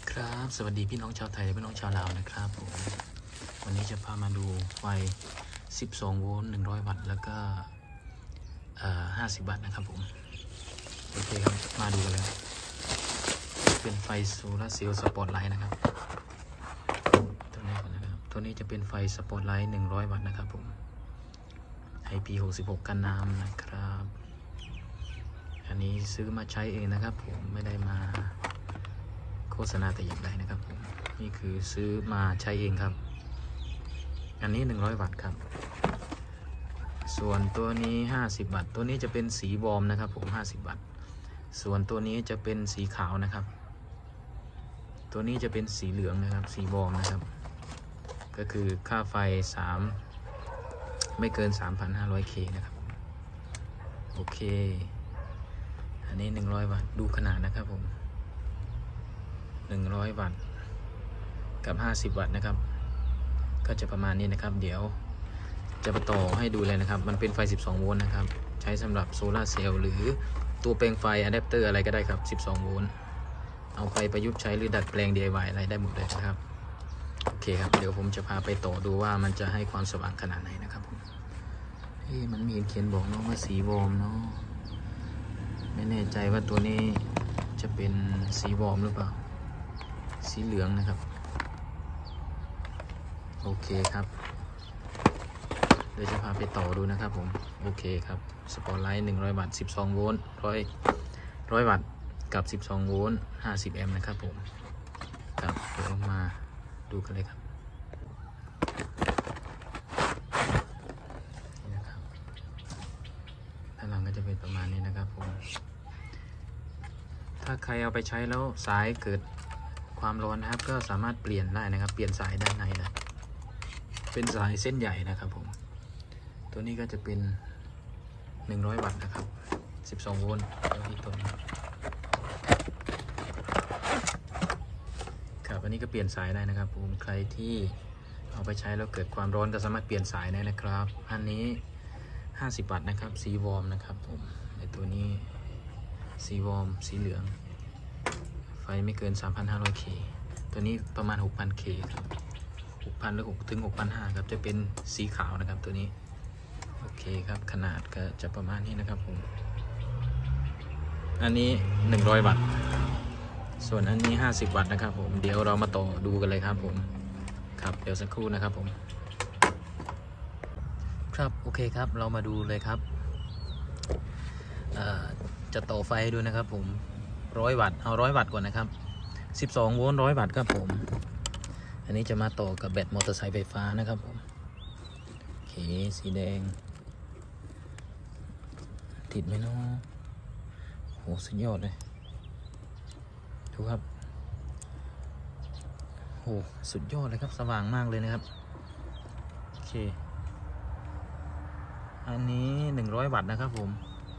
ครับสวัสดีพี่น้องชาวไทยและพี่น้องชาวลาวนะครับผมวันนี้จะพามาดูไฟ12 โวลต์ 100 วัตต์แล้วก็50 วัตต์นะครับผมโอเคครับมาดูกันเลยเป็นไฟโซลาร์เซลล์สปอตไลท์นะครับตัวนี้ก่อนนะครับตัวนี้จะเป็นไฟสปอตไลท์100 วัตต์นะครับผม IP66 กันน้ำนะครับอันนี้ซื้อมาใช้เองนะครับผมไม่ได้มาโฆษณาแต่อย่างใดนะครับผมนี่คือซื้อมาใช้เองครับอันนี้100 วัตต์ครับส่วนตัวนี้50 วัตต์ตัวนี้จะเป็นสีวอร์มนะครับผม50 วัตต์ส่วนตัวนี้จะเป็นสีขาวนะครับตัวนี้จะเป็นสีเหลืองนะครับสีวอร์มนะครับก็คือค่าไฟไม่เกิน 3,500K นะครับโอเคอันนี้100 วัตต์ดูขนาดนะครับผม100 วัตต์กับ50 วัตต์นะครับก็จะประมาณนี้นะครับเดี๋ยวจะมาต่อให้ดูเลยนะครับมันเป็นไฟ12 โวลต์นะครับใช้สำหรับโซลาร์เซลล์หรือตัวแปลงไฟอะแดปเตอร์อะไรก็ได้ครับ12 โวลต์เอาไปประยุกต์ใช้หรือดัดแปลง DIY อะไรได้หมดเลยนะครับโอเคครับเดี๋ยวผมจะพาไปต่อดูว่ามันจะให้ความสว่างขนาดไหนนะครับผมมันมีเขียนบอกเนาะว่าสีวอร์มเนาะไม่แน่ใจว่าตัวนี้จะเป็นสีวอร์มหรือเปล่าสีเหลืองนะครับโอเคครับเดี๋ยวจะพาไปต่อดูนะครับผมโอเคครับสปอตไลท์100 วัตต์12 โวลต์100 วัตต์กับ12 โวลต์50 แอมป์นะครับผมครับเดี๋ยวมาดูกันเลยครับนี่นะครับด้านหลังก็จะเป็นประมาณนี้นะครับผมถ้าใครเอาไปใช้แล้วสายเกิดความร้อนนะครับก็สามารถเปลี่ยนได้นะครับเปลี่ยนสายด้านในนะเป็นสายเส้นใหญ่นะครับผมตัวนี้ก็จะเป็น100 วัตต์นะครับ12 โวลต์ที่ต้นครับอันนี้ก็เปลี่ยนสายได้นะครับผมใครที่เอาไปใช้แล้วเกิดความร้อนก็สามารถเปลี่ยนสายได้นะครับอันนี้50 วัตต์นะครับสีวอร์มนะครับผมในตัวนี้สีวอร์มสีเหลืองไฟไม่เกิน 3,500K ตัวนี้ประมาณ 6,000K ครับ 6,000 หรือ6 ถึง 6,500 ครับจะเป็นสีขาวนะครับตัวนี้โอเคครับขนาดก็จะประมาณนี้นะครับผมอันนี้100 วัตต์ส่วนอันนี้50 วัตต์นะครับผมเดี๋ยวเรามาต่อดูกันเลยครับผมครับเดี๋ยวสักครู่นะครับผมครับโอเคครับเรามาดูเลยครับจะต่อไฟดูนะครับผม100 วัตต์เอา100 วัตต์ก่อนนะครับ12 โวลต์100 วัตต์ครับผมอันนี้จะมาต่อกับแบตมอเตอร์ไซค์ไฟฟ้านะครับผมโอเคสีแดงติดไหมเนาะโหสุดยอดเลยดูครับโหสุดยอดเลยครับสว่างมากเลยนะครับโอเคอันนี้100 วัตต์นะครับผม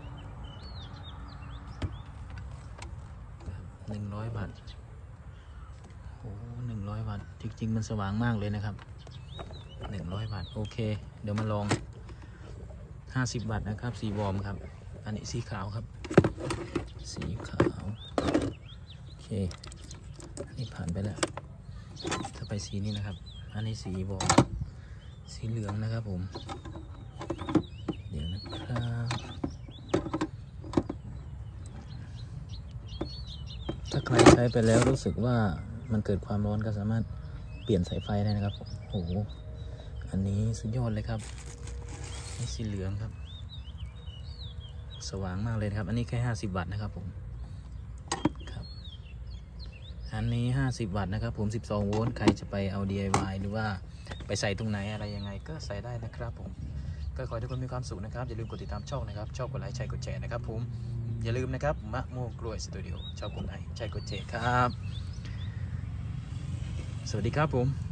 100 วัตต์โอ้100 วัตต์จริงๆมันสว่างมากเลยนะครับ100 วัตต์โอเคเดี๋ยวมาลอง50 วัตต์นะครับสีวอร์มครับอันนี้สีขาวครับสีขาวโอเคอันนี้ผ่านไปแล้วถ้าไปสีนี้นะครับอันนี้สีวอร์มสีเหลืองนะครับผมเดี๋ยวนะครับถ้าใครใช้ไปแล้วรู้สึกว่ามันเกิดความร้อนก็สามารถเปลี่ยนสายไฟได้นะครับโอ้โหอันนี้สุดยอดเลยครับนี่สีเหลืองครับสว่างมากเลยครับอันนี้แค่50 วัตต์นะครับผมครับอันนี้50 วัตต์นะครับผม12 โวลต์ใครจะไปเอา DIY หรือว่าไปใส่ตรงไหนอะไรยังไงก็ใส่ได้นะครับผมก็ขอให้ทุกคนมีความสุขนะครับอย่าลืมกดติดตามช่องนะครับชอบกดไลค์ใช่กดแชร์นะครับผมอย่าลืมนะครับมะม่วงกล้วยสตูดิโอชอบกดไลค์ใช่กดแชร์ครับสวัสดีครับผม